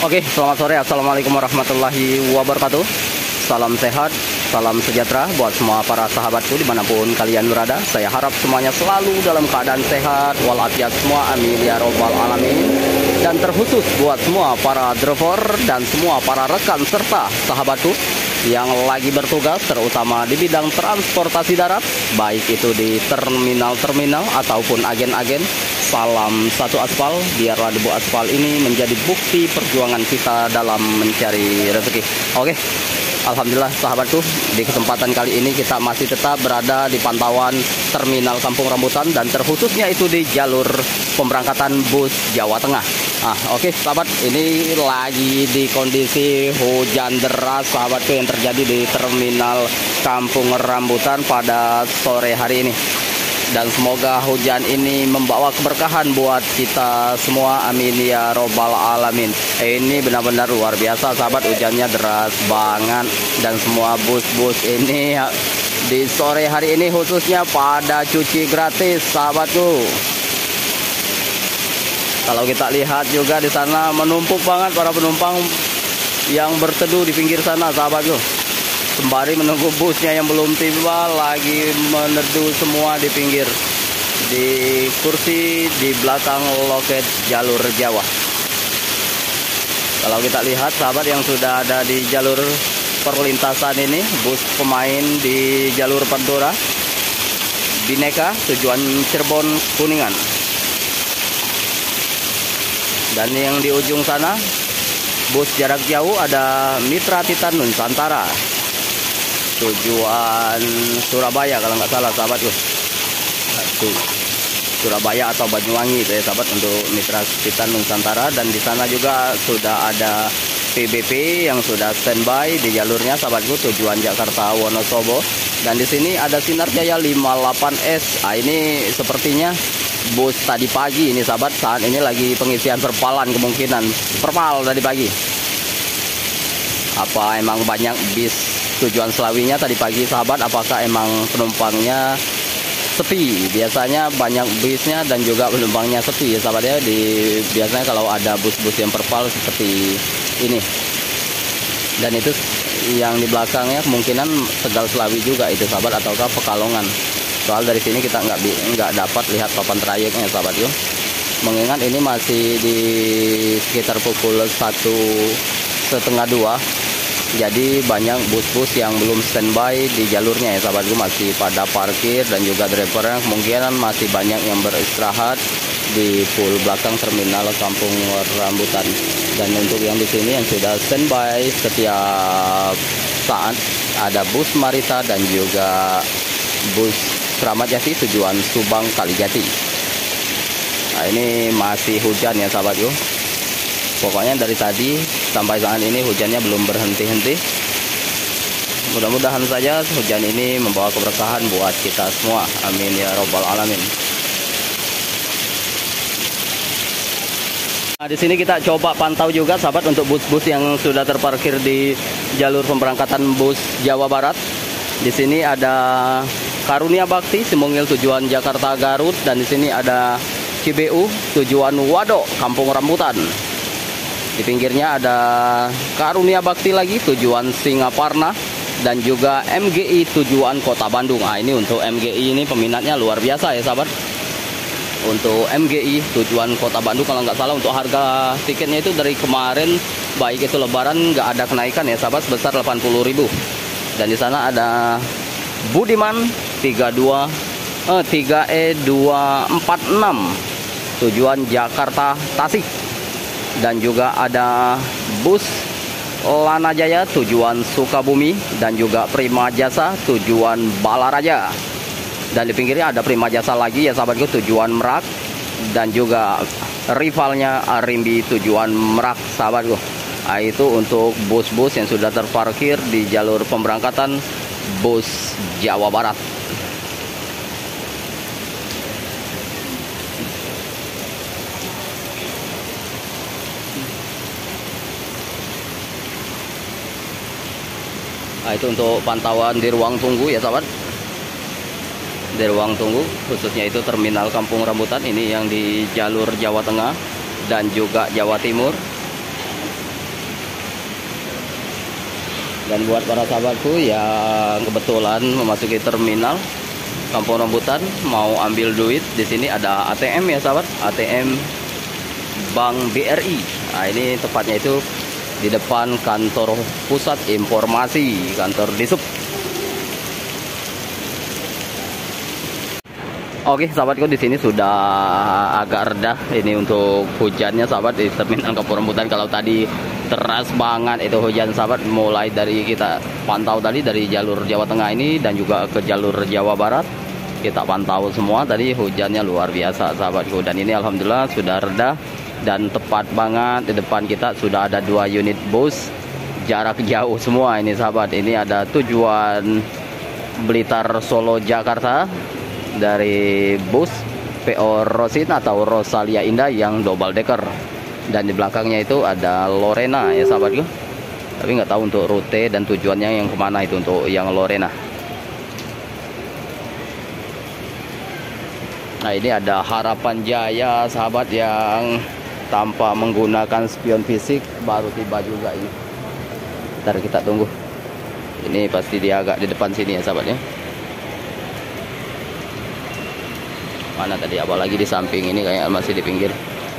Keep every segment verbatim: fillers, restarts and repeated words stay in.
Oke, selamat sore. Assalamualaikum warahmatullahi wabarakatuh. Salam sehat, salam sejahtera buat semua para sahabatku dimanapun kalian berada. Saya harap semuanya selalu dalam keadaan sehat walafiat semua, amin ya robbal alamin. Dan terkhusus buat semua para driver dan semua para rekan serta sahabatku yang lagi bertugas, terutama di bidang transportasi darat, baik itu di terminal-terminal ataupun agen-agen. Salam satu aspal, biarlah debu aspal ini menjadi bukti perjuangan kita dalam mencari rezeki. Oke, alhamdulillah sahabatku, di kesempatan kali ini kita masih tetap berada di pantauan terminal Kampung Rambutan dan terkhususnya itu di jalur pemberangkatan bus Jawa Tengah. Ah, oke sahabat, ini lagi di kondisi hujan deras sahabatku yang terjadi di terminal Kampung Rambutan pada sore hari ini. Dan semoga hujan ini membawa keberkahan buat kita semua, amin ya robbal alamin. Ini benar-benar luar biasa sahabat, hujannya deras banget. Dan semua bus-bus ini di sore hari ini khususnya pada cuci gratis sahabatku. Kalau kita lihat juga di sana menumpuk banget para penumpang yang berteduh di pinggir sana sahabatku. Sembari menunggu busnya yang belum tiba, lagi meneduh semua di pinggir, di kursi di belakang loket jalur Jawa. Kalau kita lihat sahabat yang sudah ada di jalur perlintasan ini, bus pemain di jalur Pantura Bineka tujuan Cirebon Kuningan. Dan yang di ujung sana bus jarak jauh ada Mitra Titan Nusantara tujuan Surabaya kalau nggak salah sahabat tuh. Surabaya atau Banyuwangi itu ya sahabat untuk Mitra Titan Nusantara. Dan di sana juga sudah ada P B P yang sudah standby di jalurnya sahabatku tujuan Jakarta Wonosobo. Dan di sini ada Sinar Jaya lima delapan S. Ah, ini sepertinya bus tadi pagi ini sahabat, saat ini lagi pengisian perpalan, kemungkinan perpal tadi pagi. Apa emang banyak bis tujuan Selawinya tadi pagi sahabat, apakah emang penumpangnya sepi? Biasanya banyak bisnya dan juga penumpangnya sepi ya sahabat ya. Di biasanya kalau ada bus-bus yang perpal seperti ini. Dan itu yang di belakangnya kemungkinan Tegal Selawi juga itu sahabat, ataukah Pekalongan. Soal dari sini kita nggak nggak dapat lihat papan trayeknya sahabat yuk. Mengingat ini masih di sekitar pukul satu setengah dua. Jadi banyak bus-bus yang belum standby di jalurnya ya sahabatku, masih pada parkir dan juga drivernya kemungkinan masih banyak yang beristirahat di pool belakang terminal Kampung Rambutan. Dan untuk yang di sini yang sudah standby setiap saat ada bus Marita dan juga bus Kramat Jati tujuan Subang Kalijati. Nah, ini masih hujan ya sahabatku. Pokoknya dari tadi sampai saat ini hujannya belum berhenti-henti. Mudah-mudahan saja hujan ini membawa keberkahan buat kita semua, amin ya robbal alamin. Nah, di sini kita coba pantau juga sahabat untuk bus-bus yang sudah terparkir di jalur pemberangkatan bus Jawa Barat. Di sini ada Karunia Bakti Simungil tujuan Jakarta Garut, dan di sini ada C B U tujuan Wado Kampung Rambutan. Di pinggirnya ada Karunia Bakti lagi tujuan Singaparna dan juga M G I tujuan Kota Bandung. Nah, ini untuk M G I ini peminatnya luar biasa ya sahabat. Untuk M G I tujuan Kota Bandung kalau nggak salah untuk harga tiketnya itu dari kemarin baik itu lebaran nggak ada kenaikan ya sahabat, sebesar delapan puluh ribu. Dan di sana ada Budiman tiga dua eh, tiga E dua empat enam tujuan Jakarta Tasik. Dan juga ada bus Lana Jaya tujuan Sukabumi dan juga Prima Jasa tujuan Balaraja. Dan di pinggirnya ada Prima Jasa lagi ya sahabatku tujuan Merak, dan juga rivalnya Arimbi tujuan Merak sahabatku. Nah, itu untuk bus-bus yang sudah terparkir di jalur pemberangkatan bus Jawa Barat. Nah, itu untuk pantauan di ruang tunggu ya sahabat. Di ruang tunggu khususnya itu terminal Kampung Rambutan ini yang di jalur Jawa Tengah dan juga Jawa Timur. Dan buat para sahabatku yang kebetulan memasuki terminal Kampung Rambutan mau ambil duit, di sini ada A T M ya sahabat, A T M Bank B R I. Nah, ini tepatnya itu di depan kantor pusat informasi, kantor Disub. Oke sahabatku, di sini sudah agak reda ini untuk hujannya sahabat di terminal Kampung Rambutan. Kalau tadi deras banget itu hujan sahabat, mulai dari kita pantau tadi dari jalur Jawa Tengah ini dan juga ke jalur Jawa Barat, kita pantau semua tadi hujannya luar biasa sahabatku. Dan ini alhamdulillah sudah reda dan tepat banget di depan kita sudah ada dua unit bus jarak jauh semua ini sahabat. Ini ada tujuan Blitar, Solo, Jakarta dari bus P O Rosin atau Rosalia Indah yang double decker, dan di belakangnya itu ada Lorena ya sahabatku, tapi nggak tahu untuk rute dan tujuannya yang kemana itu untuk yang Lorena. Nah ini ada Harapan Jaya sahabat yang tanpa menggunakan spion fisik baru tiba juga ini. Ntar kita tunggu, ini pasti dia agak di depan sini ya sahabat ya. Mana tadi, apalagi di samping ini kayak masih di pinggir.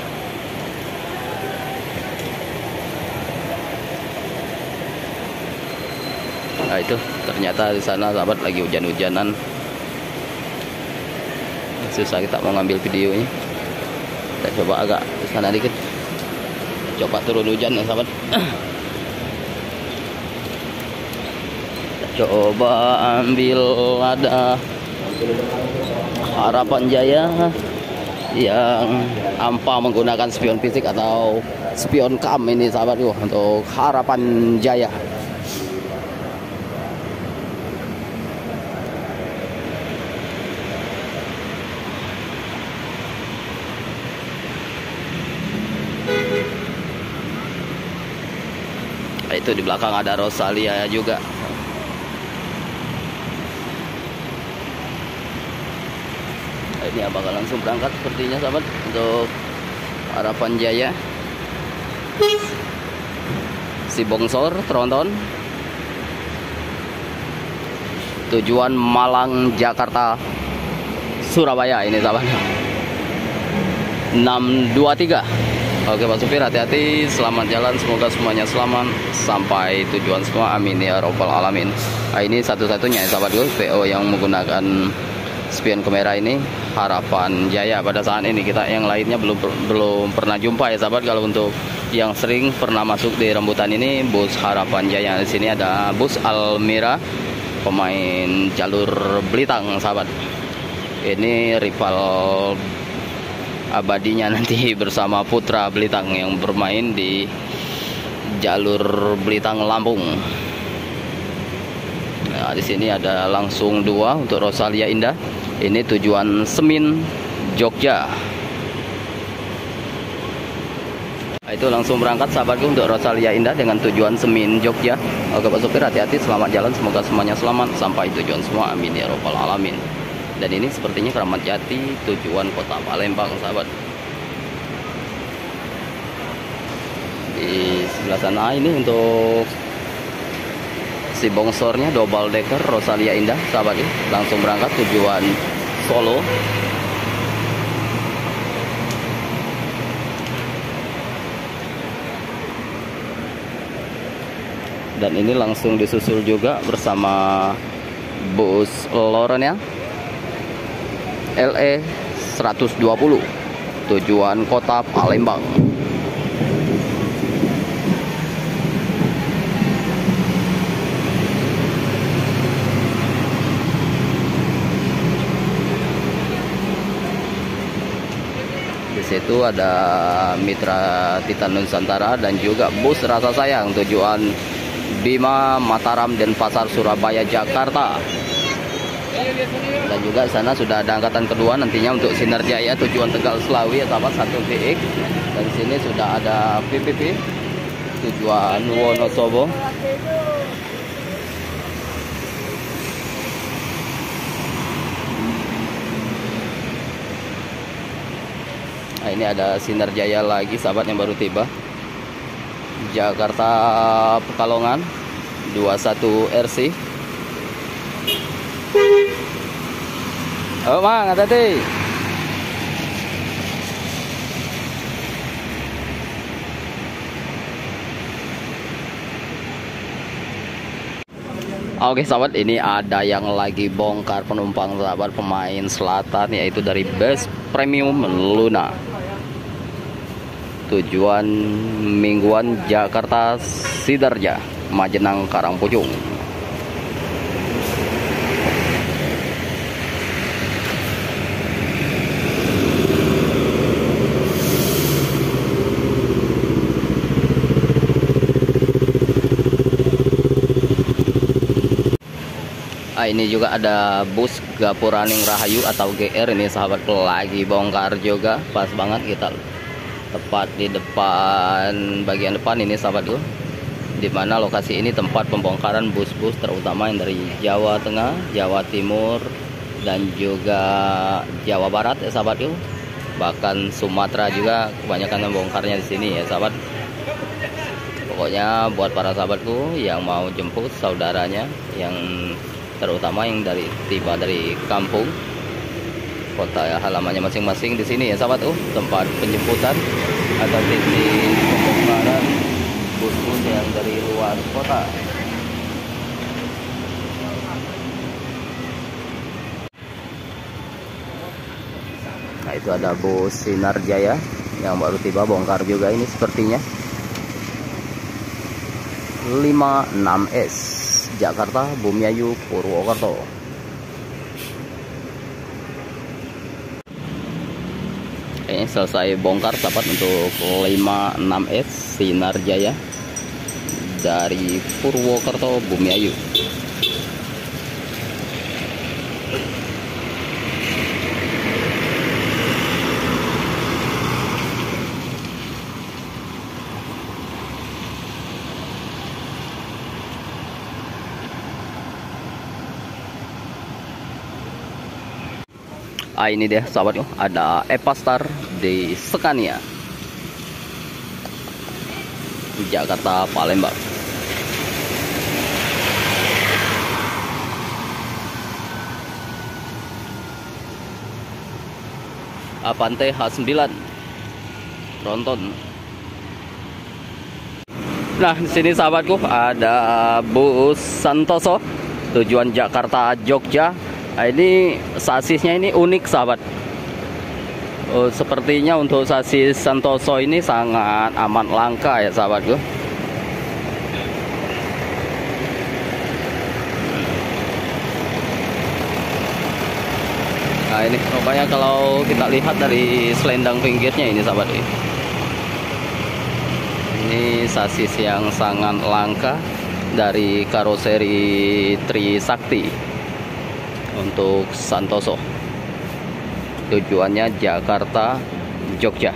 Nah itu ternyata di sana sahabat lagi hujan-hujanan, susah kita mau ngambil videonya. Kita coba agak ke sana dikit, coba turun hujan ya sahabat. Kita coba ambil, ada Harapan Jaya yang tanpa menggunakan spion fisik atau spion cam ini sahabatku untuk Harapan Jaya. Itu di belakang ada Rosalia juga. Ini bakal langsung berangkat sepertinya sahabat untuk Harapan Jaya. Si Bongsor Tronton tujuan Malang, Jakarta, Surabaya ini sahabat enam dua tiga. Oke Pak Supir, hati-hati, selamat jalan, semoga semuanya selamat sampai tujuan semua, amin ya robbal alamin. Nah, ini satu-satunya ya sahabatku P O yang menggunakan spion kamera ini Harapan Jaya pada saat ini. Kita yang lainnya belum belum pernah jumpa ya sahabat. Kalau untuk yang sering pernah masuk di Rambutan ini bus Harapan Jaya. Di sini ada bus Almira, pemain jalur Blitang sahabat. Ini rival abadinya nanti bersama Putra Blitang yang bermain di jalur Blitang Lampung. Nah, di sini ada langsung dua untuk Rosalia Indah. Ini tujuan Semin, Jogja. Nah, itu langsung berangkat sahabatku untuk Rosalia Indah dengan tujuan Semin, Jogja. Oke Pak Supir, hati-hati, selamat jalan, semoga semuanya selamat sampai tujuan semua, amin ya robbal alamin. Dan ini sepertinya Keramat Jati, tujuan kota Palembang sahabat. Di sebelah sana ini untuk si bongsornya double decker Rosalia Indah sahabat ya, langsung berangkat tujuan Solo. Dan ini langsung disusul juga bersama bus Lorena L E seratus dua puluh tujuan kota Palembang. Di situ ada Mitra Titan Nusantara dan juga bus Rasa Sayang tujuan Bima, Mataram, dan Pasar Surabaya, Jakarta. Dan juga sana sudah ada angkatan kedua nantinya untuk Sinar Jaya tujuan Tegal Selawi ya sahabat, satu V X. Dan di sini sudah ada P P P tujuan Wonosobo. Nah, ini ada Sinar Jaya lagi sahabat yang baru tiba, Jakarta Pekalongan, dua puluh satu R C. Oh, Mang, hati-hati. Oke sahabat, ini ada yang lagi bongkar penumpang sahabat, pemain selatan, yaitu dari bus premium Luna. Tujuan mingguan Jakarta Sidarja, Majenang, Karangpucung. Ah, ini juga ada bus Gapuraning Rahayu atau G R ini sahabat, lagi bongkar juga. Pas banget kita tepat di depan, bagian depan ini sahabatku, dimana lokasi ini tempat pembongkaran bus-bus terutama yang dari Jawa Tengah, Jawa Timur, dan juga Jawa Barat ya sahabatku. Bahkan Sumatera juga kebanyakan membongkarnya di sini ya sahabat. Pokoknya buat para sahabatku yang mau jemput saudaranya, yang terutama yang dari tiba dari kampung, kota halamannya masing-masing, di sini ya sahabat, uh, tempat penjemputan atau titik pembongkaran bus-bus yang dari luar kota. Nah, itu ada bus Sinar Jaya yang baru tiba, bongkar juga ini sepertinya. lima enam S Jakarta Bumiayu Purwokerto. Ini selesai bongkar sahabat untuk lima enam S Sinar Jaya dari Purwokerto Bumiayu. Ah, ini dia sahabat, ada Epastar di Scania Jakarta Palembang. Avante H sembilan Tronton. Nah, di sini sahabatku ada bus Santoso tujuan Jakarta Jogja. Nah, ini sasisnya ini unik sahabat. Oh, sepertinya untuk sasis Santoso ini sangat amat langka ya sahabatku. Nah, ini pokoknya kalau kita lihat dari selendang pinggirnya ini sahabat, ini sasis yang sangat langka dari karoseri Trisakti untuk Santoso, tujuannya Jakarta Jogja.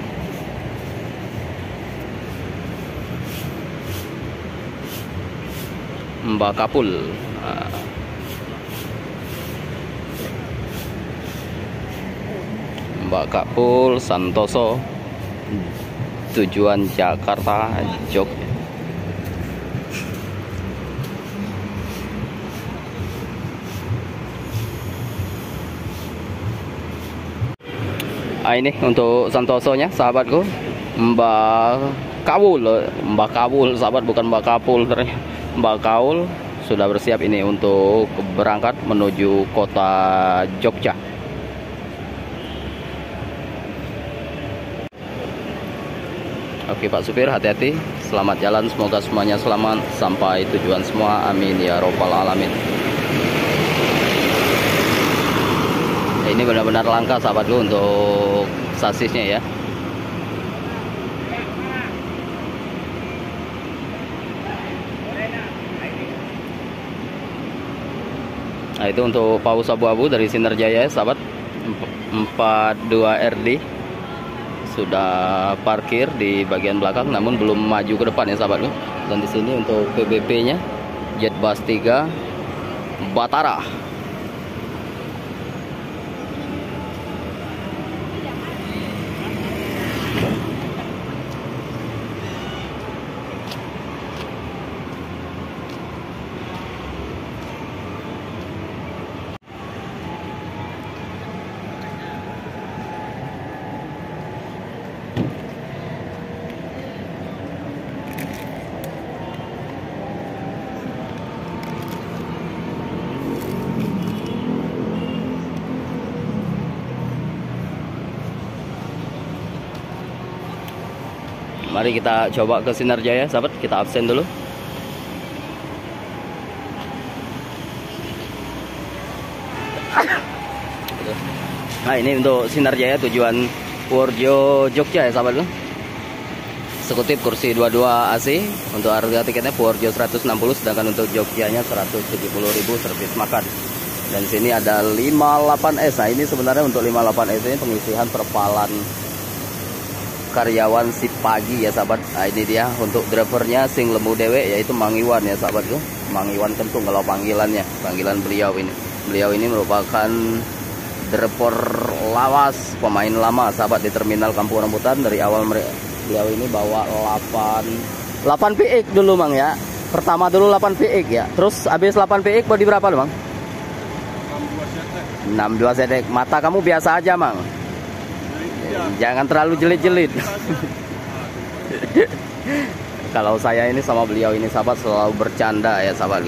Mbak Kapul. Nah, Mbak Kapul Santoso, tujuan Jakarta Jogja. Ah, ini untuk Santosonya sahabatku, Mbak Kawul, Mbak Kawul sahabat, bukan Mbak Kapul. Mbak Kawul sudah bersiap ini untuk berangkat menuju kota Jogja. Oke Pak Supir, hati-hati, selamat jalan, semoga semuanya selamat sampai tujuan semua, amin ya robbal alamin. Ini benar-benar langka sahabatku untuk sasisnya ya. Nah, itu untuk paus abu-abu dari Sinar Jaya sahabat, empat puluh dua R D sudah parkir di bagian belakang, namun belum maju ke depan ya sahabatku. Dan di sini untuk P B P-nya Jetbus tiga Batara. Mari kita coba ke Sinar Jaya, sahabat. Kita absen dulu. Nah, ini untuk Sinar Jaya tujuan Purjo Jogja ya, sahabat. Eksekutif kursi dua puluh dua A C. Untuk harga tiketnya Purjo seratus enam puluh, sedangkan untuk Jogjanya seratus tujuh puluh ribu servis makan. Dan sini ada lima puluh delapan S. Nah, ini sebenarnya untuk lima puluh delapan S ini pengisian perpalan karyawan si pagi ya, sahabat. Nah, ini dia untuk drivernya sing lembu dewe, yaitu Mang Iwan ya, sahabat. Mang Iwan Kentung kalau panggilannya, panggilan beliau ini. Beliau ini merupakan driver lawas, pemain lama, sahabat, di terminal Kampung Rambutan. Dari awal beliau ini bawa delapan P X dulu, Mang ya. Pertama dulu delapan P X ya. Terus habis delapan P X bodi berapa lu, Mang? enam puluh dua sedek. Mata kamu biasa aja, Mang. Jangan terlalu jelit-jelit. Kalau saya ini sama beliau ini, sahabat, selalu bercanda ya, sahabat.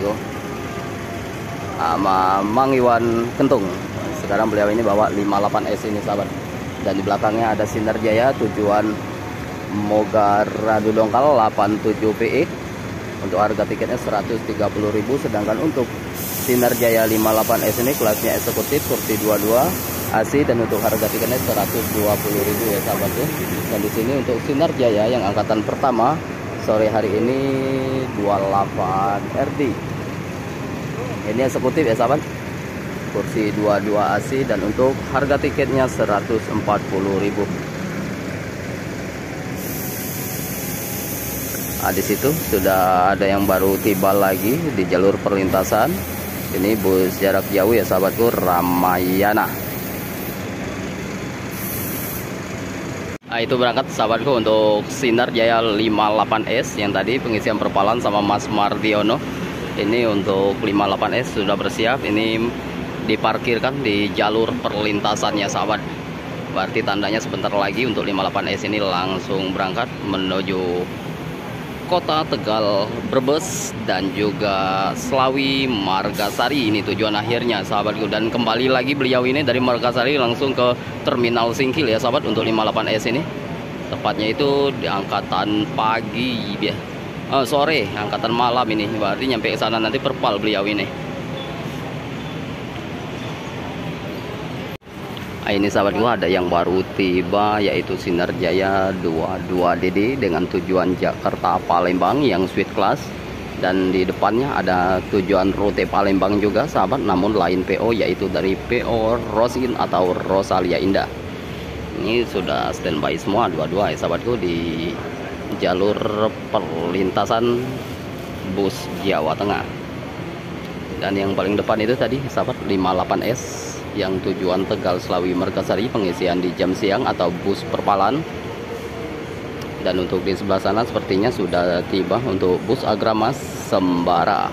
Sama Mang Iwan Kentung. Sekarang beliau ini bawa lima puluh delapan S ini, sahabat. Dan di belakangnya ada Sinar Jaya tujuan Mogaradu Dongkal delapan puluh tujuh P X. Untuk harga tiketnya seratus tiga puluh ribu, sedangkan untuk Sinar Jaya lima puluh delapan S ini kelasnya eksekutif kursi dua puluh dua A C, dan untuk harga tiketnya seratus dua puluh ribu ya, sahabat tuh. Dan di sini untuk Sinar Jaya yang angkatan pertama sore hari ini dua puluh delapan R D. Ini eksekutif ya, sahabat. Kursi dua puluh dua A C, dan untuk harga tiketnya seratus empat puluh ribu. Nah, di situ sudah ada yang baru tiba lagi di jalur perlintasan. Ini bus jarak jauh ya, sahabatku, Ramayana. Nah, itu berangkat, sahabatku, untuk Sinar Jaya lima puluh delapan S yang tadi pengisian perpalan sama Mas Mardiono. Ini untuk lima puluh delapan S sudah bersiap. Ini diparkirkan di jalur perlintasannya, sahabat. Berarti tandanya sebentar lagi untuk lima puluh delapan S ini langsung berangkat menuju Kota Tegal, Brebes, dan juga Slawi Margasari. Ini tujuan akhirnya, sahabatku. Dan kembali lagi beliau ini dari Margasari langsung ke Terminal Singkil ya, sahabat, untuk lima puluh delapan S ini. Tepatnya itu di angkatan pagi ya. Oh, sore, angkatan malam ini. Berarti nyampe ke sana nanti perpal beliau ini. Nah, ini, sahabatku, ada yang baru tiba, yaitu Sinar Jaya dua puluh dua D D dengan tujuan Jakarta Palembang yang suite class. Dan di depannya ada tujuan rute Palembang juga, sahabat, namun lain P O, yaitu dari P O Rosin atau Rosalia Indah. Ini sudah standby semua dua-dua ya, sahabatku, di jalur perlintasan bus Jawa Tengah. Dan yang paling depan itu tadi, sahabat, lima puluh delapan S yang tujuan Tegal Slawi Margasari, pengisian di jam siang atau bus perpalan. Dan untuk di sebelah sana sepertinya sudah tiba untuk bus Agramas Sembara.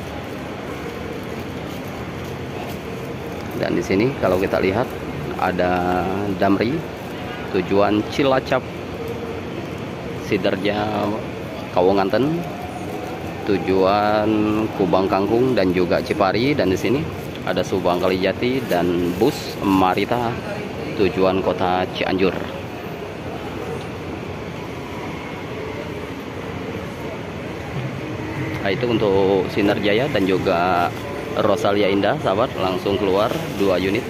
Dan di sini kalau kita lihat ada Damri tujuan Cilacap, Sidarja Kawonganten, tujuan Kubang Kangkung dan juga Cipari. Dan di sini ada Subang Kalijati dan bus Marita tujuan kota Cianjur. Nah, itu untuk Sinar Jaya dan juga Rosalia Indah, sahabat, langsung keluar dua unit.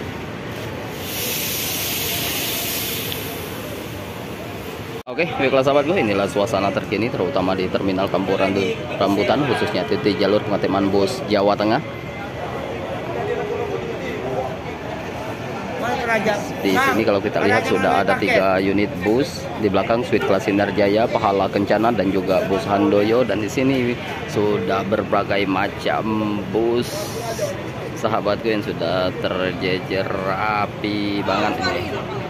Oke, baiklah, sahabatku, inilah suasana terkini terutama di Terminal Kampung Rambutan, khususnya di jalur pengeteman bus Jawa Tengah. Di sini kalau kita lihat sudah ada tiga unit bus, di belakang suite kelas Sinar Jaya, Pahala Kencana, dan juga bus Handoyo. Dan di sini sudah berbagai macam bus, sahabatku, yang sudah terjejer rapi banget ini.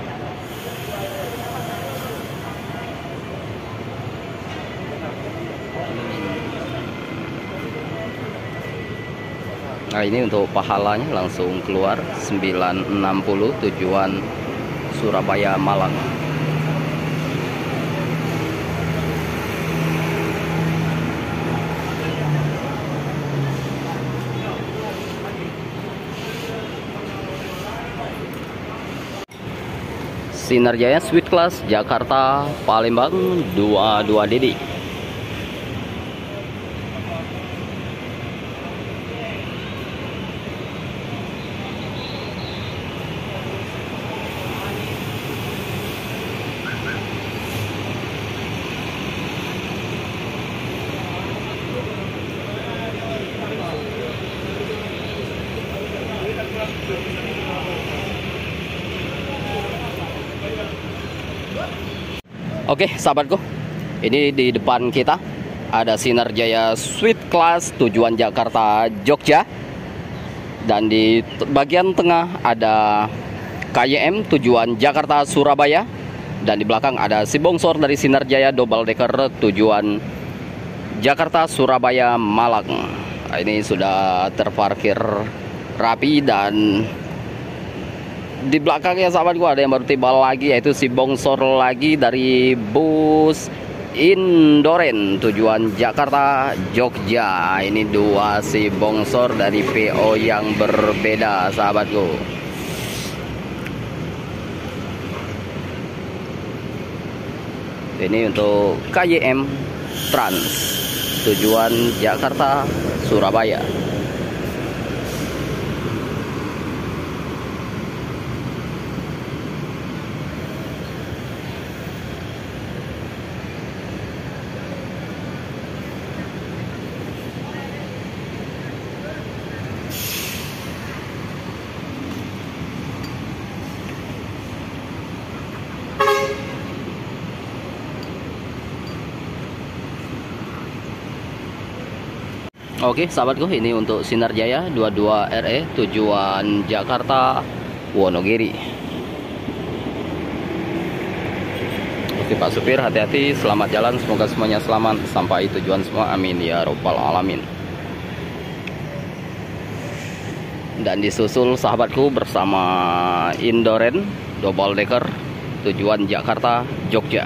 Nah, ini untuk pahalanya langsung keluar sembilan enam puluh tujuan Surabaya Malang. Sinar Jaya Sweet Class Jakarta Palembang dua dua Didi. Oke sahabatku, ini di depan kita ada Sinar Jaya Sweet Class tujuan Jakarta Jogja, dan di bagian tengah ada K Y M tujuan Jakarta Surabaya, dan di belakang ada si bongsor dari Sinar Jaya double decker tujuan Jakarta Surabaya Malang. Nah, ini sudah terparkir rapi, dan di belakangnya sahabatku ada yang baru tiba lagi, yaitu si bongsor lagi dari bus Indoren tujuan Jakarta Jogja. Ini dua si bongsor dari P O yang berbeda sahabatku. Ini untuk K Y M Trans tujuan Jakarta Surabaya. Oke sahabatku, ini untuk Sinar Jaya dua dua R E tujuan Jakarta Wonogiri. Oke Pak Supir, hati-hati, selamat jalan, semoga semuanya selamat sampai tujuan semua, amin ya robbal alamin. Dan disusul sahabatku bersama Indoren double decker tujuan Jakarta Jogja.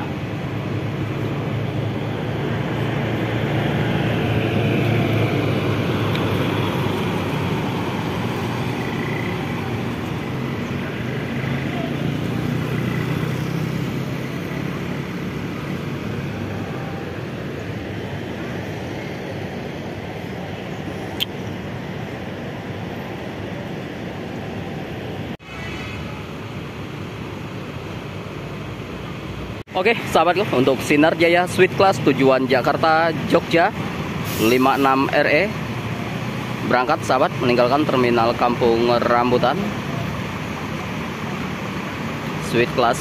Oke sahabatku, untuk Sinar Jaya Sweet Class tujuan Jakarta Jogja lima enam R E berangkat sahabat, meninggalkan terminal Kampung Rambutan. Sweet Class.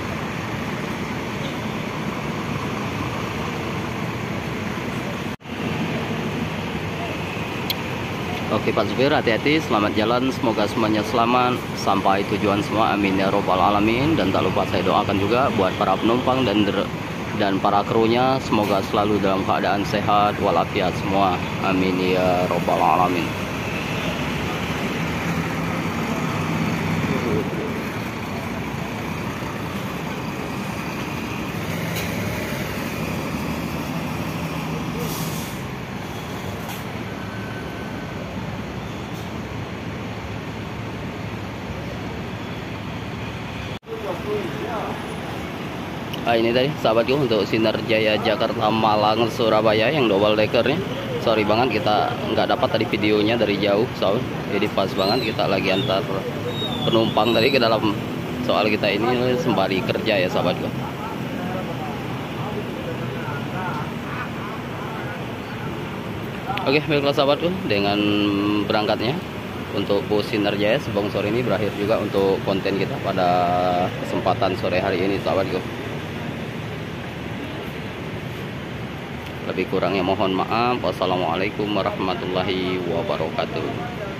Oke Pak Supir, hati-hati, selamat jalan, semoga semuanya selamat sampai tujuan semua, amin ya robbal alamin. Dan tak lupa saya doakan juga buat para penumpang dan dan para krunya, semoga selalu dalam keadaan sehat walafiat semua, amin ya robbal alamin. Nah, ini tadi sahabatku untuk Sinar Jaya Jakarta Malang Surabaya yang double deckernya. Sorry banget kita nggak dapat tadi videonya dari jauh soal. Jadi pas banget kita lagi antar penumpang tadi ke dalam, soal kita ini sembari kerja ya sahabatku. Oke baiklah sahabatku, dengan berangkatnya untuk bus Sinar Jaya sebongsor ini berakhir juga untuk konten kita pada kesempatan sore hari ini sahabatku. Lebih kurangnya mohon maaf. Wassalamualaikum warahmatullahi wabarakatuh.